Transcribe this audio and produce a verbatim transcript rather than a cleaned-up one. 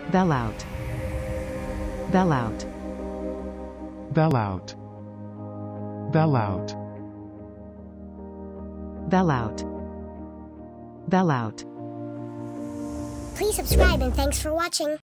Bell out. Bell out. Bell out. Bell out. Bell out. Bell out. Please subscribe and thanks for watching.